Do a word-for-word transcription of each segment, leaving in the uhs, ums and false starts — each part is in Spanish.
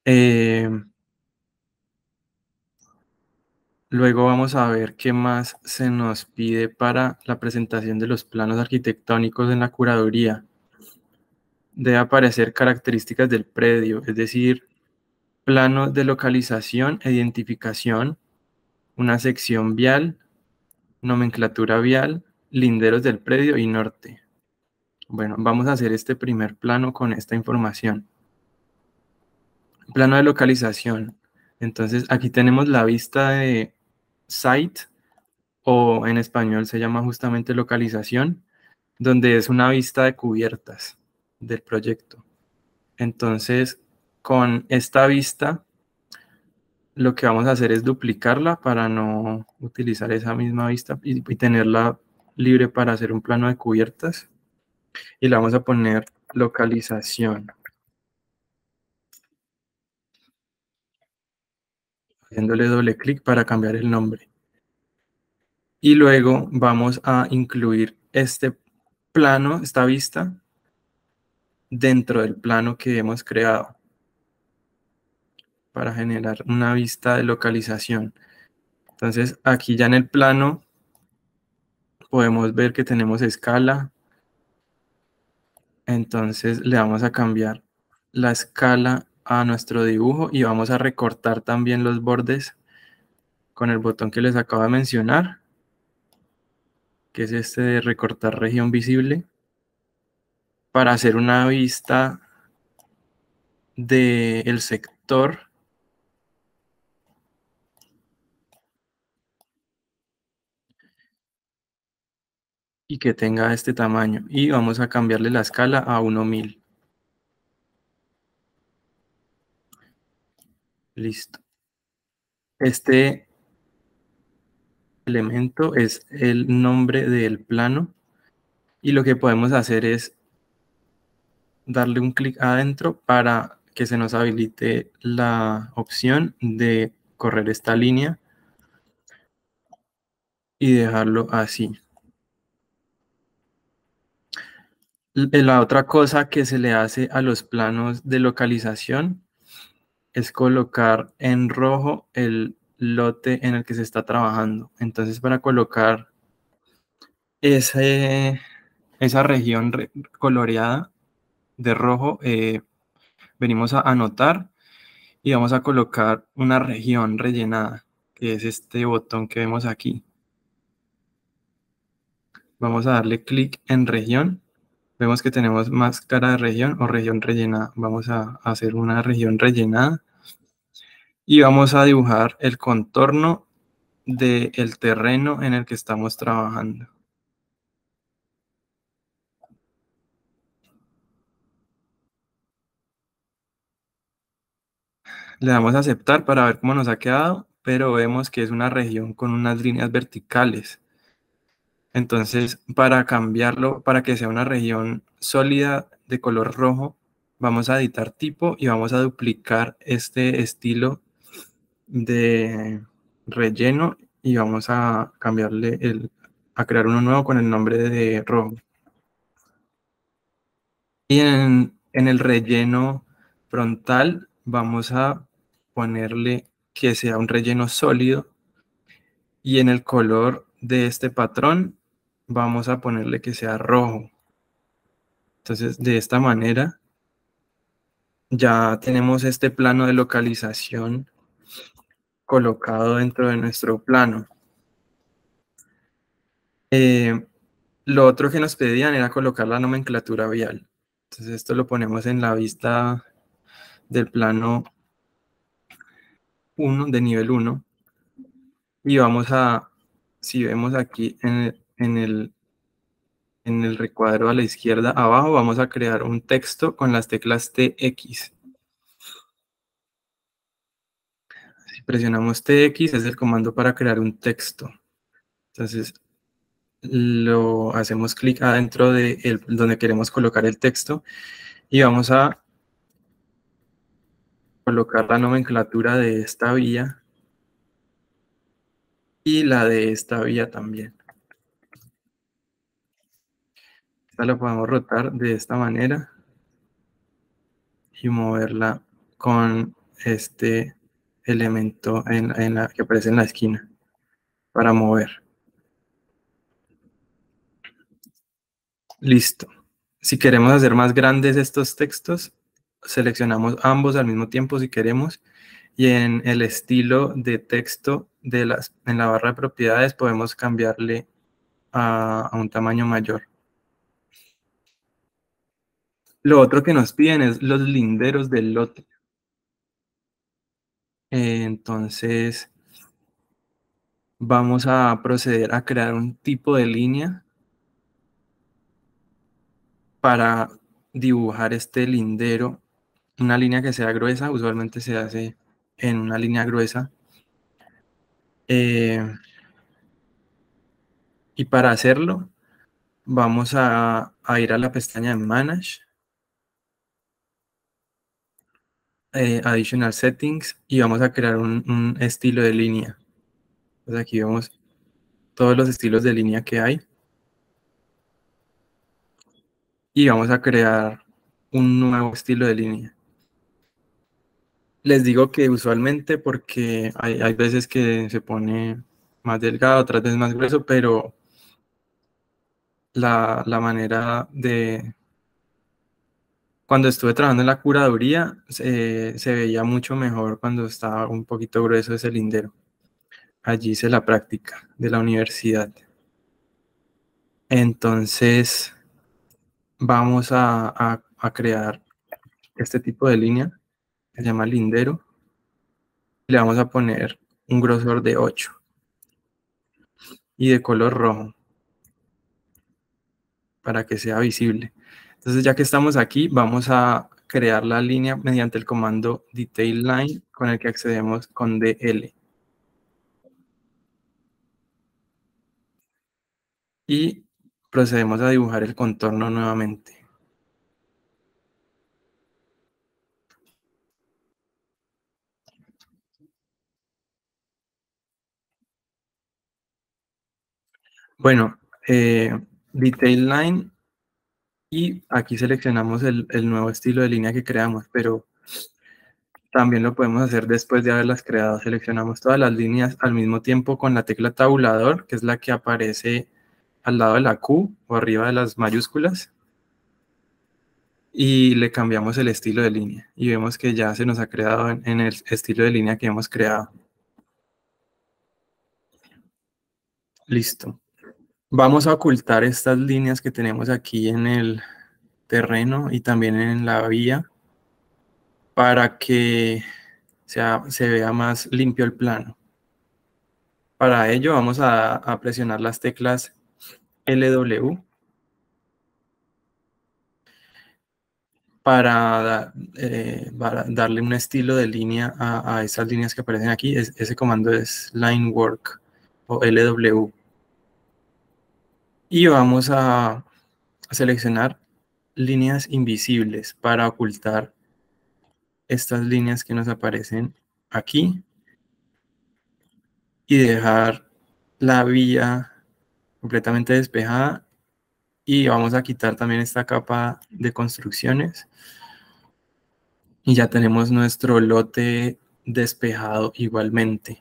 Eh, luego vamos a ver qué más se nos pide para la presentación de los planos arquitectónicos en la curaduría. Debe aparecer características del predio, es decir, plano de localización e identificación, una sección vial, nomenclatura vial, linderos del predio y norte. Bueno, vamos a hacer este primer plano con esta información. Plano de localización. Entonces, aquí tenemos la vista de site, o en español se llama justamente localización, donde es una vista de cubiertas del proyecto. Entonces, con esta vista, lo que vamos a hacer es duplicarla para no utilizar esa misma vista y, y tenerla libre para hacer un plano de cubiertas. Y le vamos a poner localización, haciéndole doble clic para cambiar el nombre. Y luego vamos a incluir este plano, esta vista, dentro del plano que hemos creado para generar una vista de localización. Entonces, aquí ya en el plano podemos ver que tenemos escala. Entonces le vamos a cambiar la escala a nuestro dibujo y vamos a recortar también los bordes con el botón que les acabo de mencionar, que es este de recortar región visible, para hacer una vista del sector y que tenga este tamaño. Y vamos a cambiarle la escala a mil. Listo. Este elemento es el nombre del plano y lo que podemos hacer es darle un clic adentro para que se nos habilite la opción de correr esta línea y dejarlo así. La otra cosa que se le hace a los planos de localización es colocar en rojo el lote en el que se está trabajando. Entonces, para colocar ese, esa región re- coloreada de rojo, eh, venimos a anotar y vamos a colocar una región rellenada, que es este botón que vemos aquí. Vamos a darle clic en región. Vemos que tenemos máscara de región o región rellenada. Vamos a hacer una región rellenada y vamos a dibujar el contorno del terreno en el que estamos trabajando. Le damos a aceptar para ver cómo nos ha quedado, pero vemos que es una región con unas líneas verticales. Entonces, para cambiarlo, para que sea una región sólida de color rojo, vamos a editar tipo y vamos a duplicar este estilo de relleno y vamos a cambiarle el, a crear uno nuevo con el nombre de rojo. Y en, en el relleno frontal vamos a ponerle que sea un relleno sólido y en el color de este patrón vamos a ponerle que sea rojo. Entonces, de esta manera ya tenemos este plano de localización colocado dentro de nuestro plano. Eh, lo otro que nos pedían era colocar la nomenclatura vial. Entonces esto lo ponemos en la vista del plano uno, de nivel uno. Y vamos a, si vemos aquí en el, en el, en el recuadro a la izquierda abajo, vamos a crear un texto con las teclas T X. Si presionamos T X es el comando para crear un texto. Entonces lo hacemos clic adentro de el, donde queremos colocar el texto y vamos a colocar la nomenclatura de esta vía y la de esta vía también. Esta la podemos rotar de esta manera y moverla con este elemento en, en la, que aparece en la esquina para mover. Listo. Si queremos hacer más grandes estos textos, seleccionamos ambos al mismo tiempo si queremos, y en el estilo de texto de las, en la barra de propiedades podemos cambiarle a, a un tamaño mayor. Lo otro que nos piden es los linderos del lote. Eh, entonces, vamos a proceder a crear un tipo de línea para dibujar este lindero. Una línea que sea gruesa, usualmente se hace en una línea gruesa. Eh, y para hacerlo, vamos a, a ir a la pestaña de Manage, eh, Additional Settings, y vamos a crear un, un estilo de línea. Entonces aquí vemos todos los estilos de línea que hay. Y vamos a crear un nuevo estilo de línea. Les digo que usualmente porque hay, hay veces que se pone más delgado, otras veces más grueso, pero la, la manera de... Cuando estuve trabajando en la curaduría, se, se veía mucho mejor cuando estaba un poquito grueso ese lindero. Allí hice la práctica de la universidad. Entonces, vamos a, a, a crear este tipo de línea que se llama lindero. Le vamos a poner un grosor de ocho y de color rojo para que sea visible. Entonces, ya que estamos aquí, vamos a crear la línea mediante el comando Detail Line con el que accedemos con D L. Y procedemos a dibujar el contorno nuevamente. Bueno, eh, Detail Line, y aquí seleccionamos el, el nuevo estilo de línea que creamos, pero también lo podemos hacer después de haberlas creado. Seleccionamos todas las líneas al mismo tiempo con la tecla tabulador, que es la que aparece al lado de la Q o arriba de las mayúsculas, y le cambiamos el estilo de línea y vemos que ya se nos ha creado en, en el estilo de línea que hemos creado. Listo. Vamos a ocultar estas líneas que tenemos aquí en el terreno y también en la vía para que sea, se vea más limpio el plano. Para ello vamos a, a presionar las teclas L W para, eh, para darle un estilo de línea a, a esas líneas que aparecen aquí. Es, ese comando es line work o L W. Y vamos a, a seleccionar líneas invisibles para ocultar estas líneas que nos aparecen aquí y dejar la vía completamente despejada. Y vamos a quitar también esta capa de construcciones. Y ya tenemos nuestro lote despejado igualmente.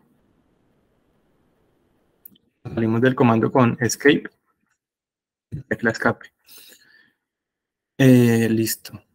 Salimos del comando con Escape, tecla escape. Eh, listo.